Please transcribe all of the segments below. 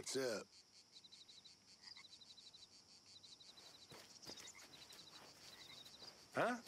What's up? Huh?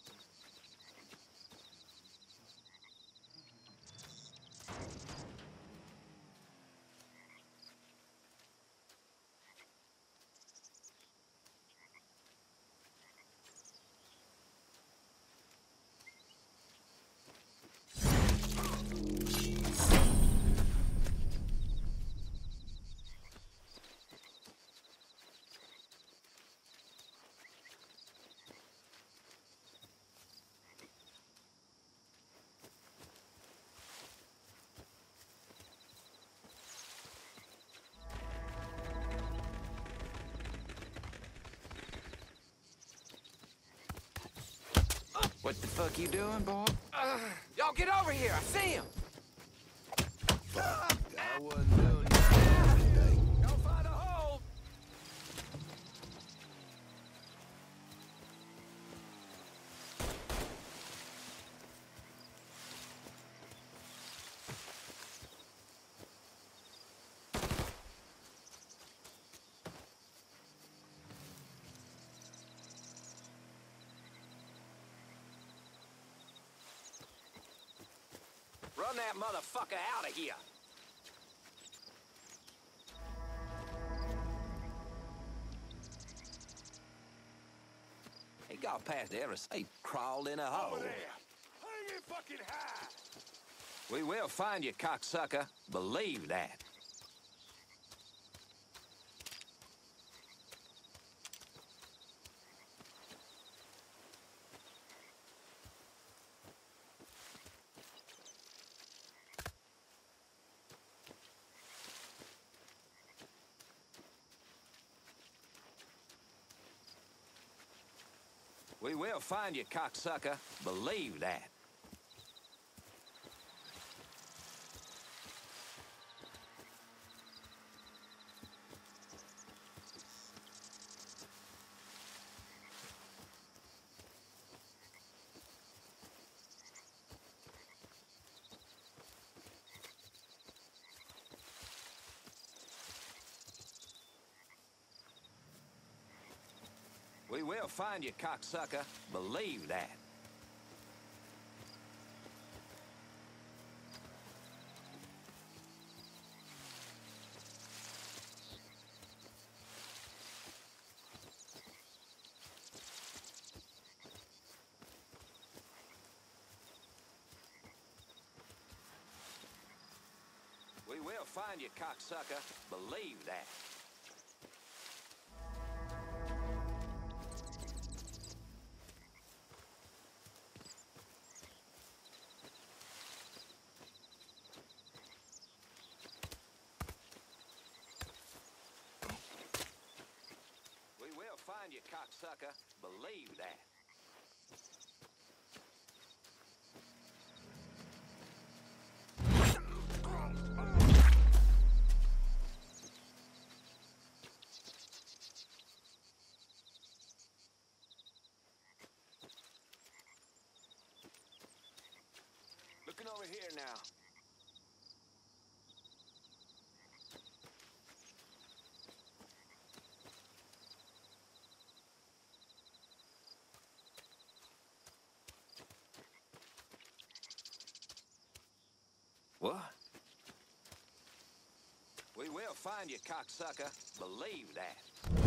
What the fuck you doing, boy? Y'all get over here! I see him! Fuck, I wasn't doing nothing today. Go find a hole! Run that motherfucker out of here! He got past every safe, crawled in a hole. Over there! Hang it fucking high! We will find you, cocksucker. Believe that. We will find you, cocksucker. Believe that. We will find you, cocksucker. Believe that. We will find you, cocksucker. Believe that. Find you, cocksucker. Believe that. Looking over here now. What? We will find you, cocksucker. Believe that.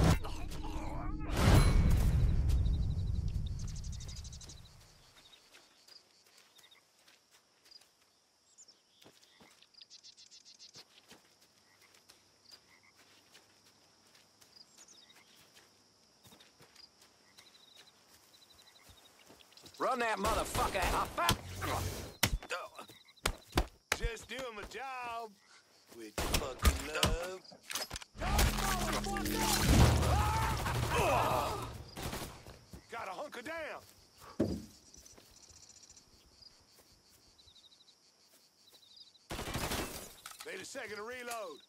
Run that motherfucker out. Just doing my job. With fucking love. Gotta hunker down. Wait a second to reload.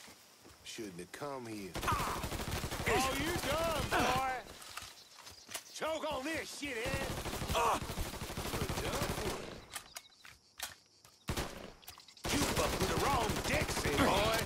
Shouldn't have come here. Oh, you done, boy! Choke on this, shithead! You fucked with the wrong Dixie, boy!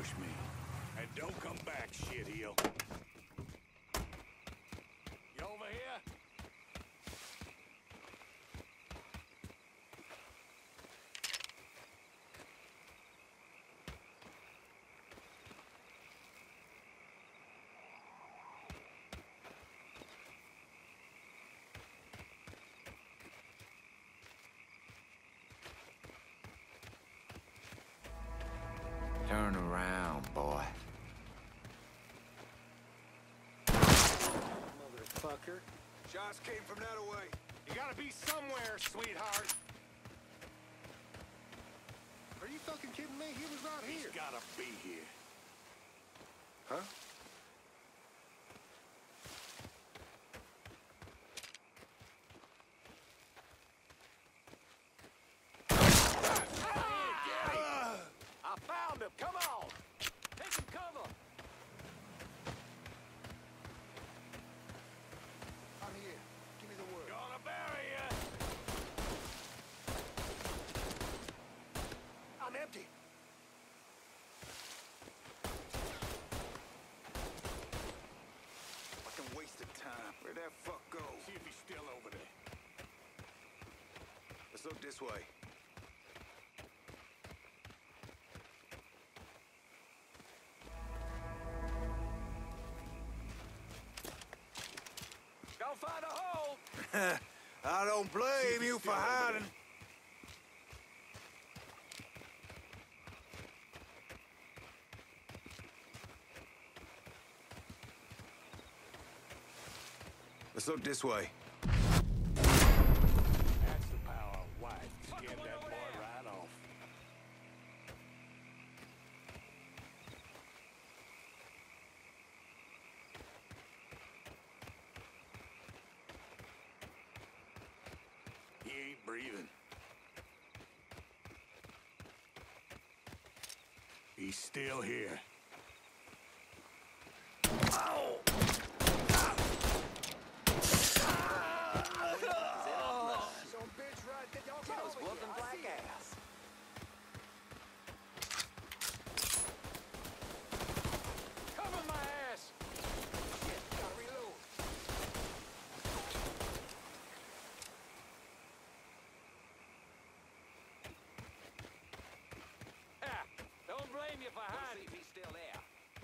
ambush me. And don't come back, shitheel. You over here? Turn around, boy. Motherfucker. Shots came from that away. You gotta be somewhere, sweetheart. Are you fucking kidding me? He was right here. He's gotta be here. Huh? I found him. Come on. Take some cover. I'm here. Give me the word. Gonna bury you. I'm empty. Fucking waste of time. Where'd that fuck go? See if he's still over there. Let's look this way. Go find a hole. I don't blame you for hiding. Let's look this way. That's the power of white. Scared that boy right off. He ain't breathing. He's still here. Ow! Cover my ass! Shit, gotta reload. Don't blame you for hiding. See if he's still there.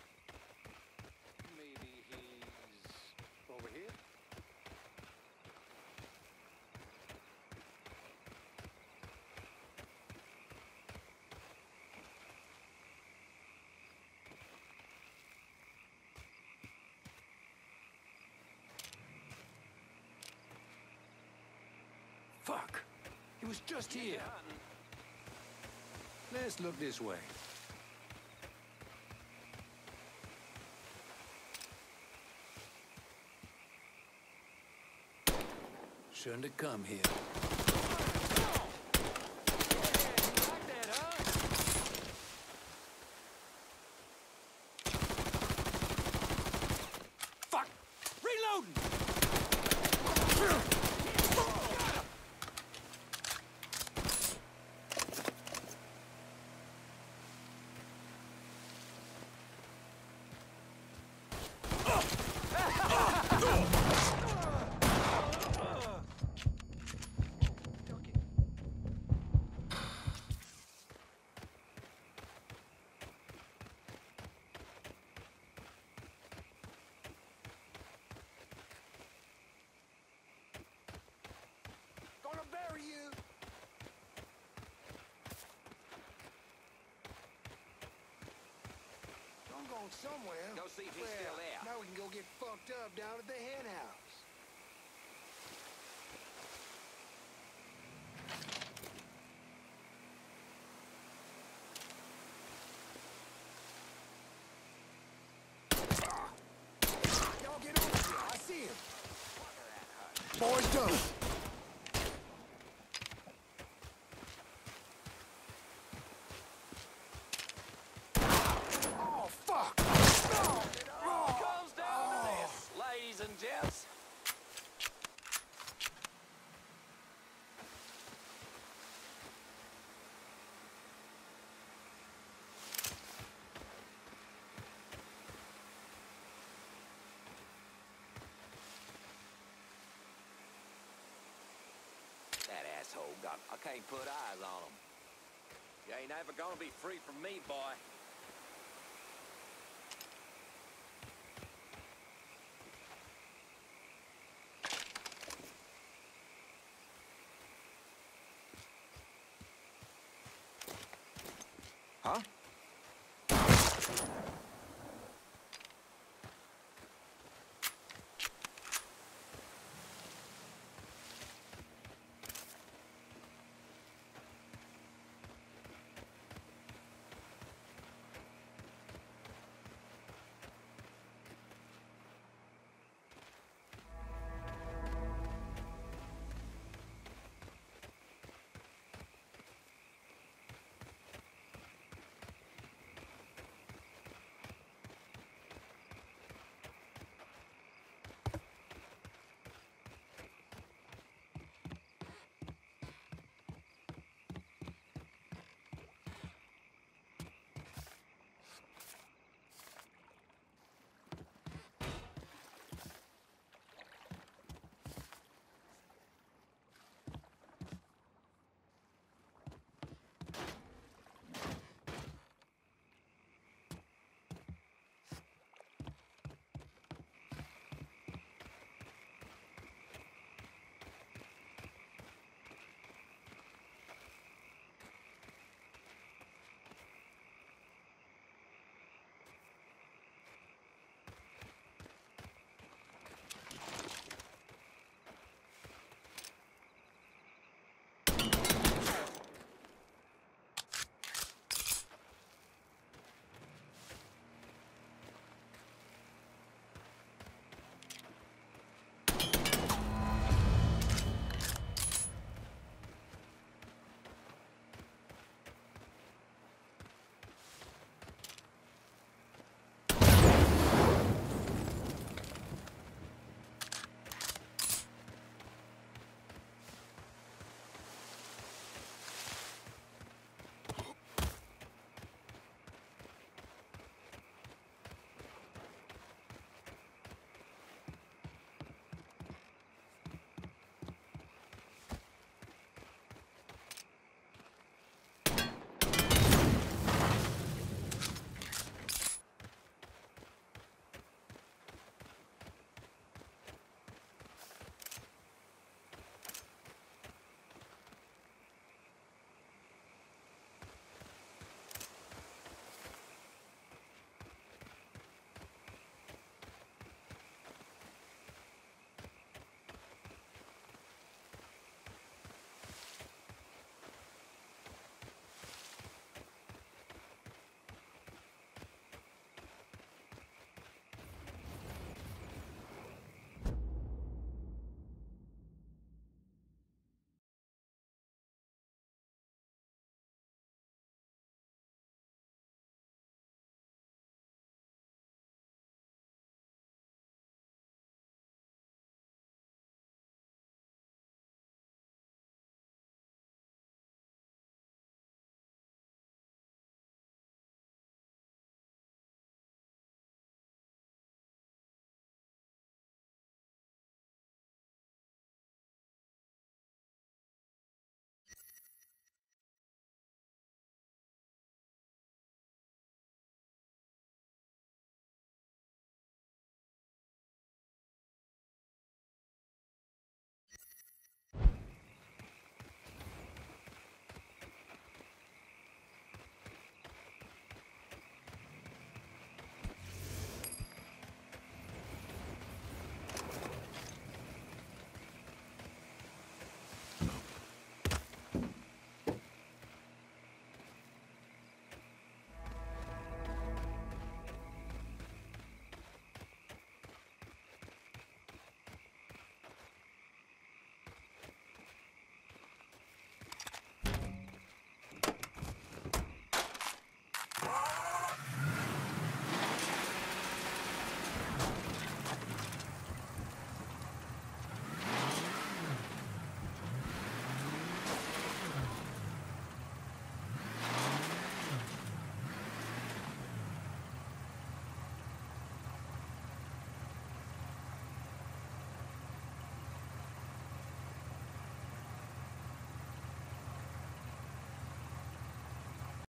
Maybe he's over here? Fuck. He was just here. Let's look this way. Shouldn't have come here. Fuck! Reloading! Gonna bury you. I'm going somewhere. Go see if he's still there. Now we can go get fucked up down at the hen house. Y'all get over here. I see him. Boys done. Oh, fuck! It all comes down to this, ladies and gents. can't put eyes on them. You ain't ever gonna be free from me, boy.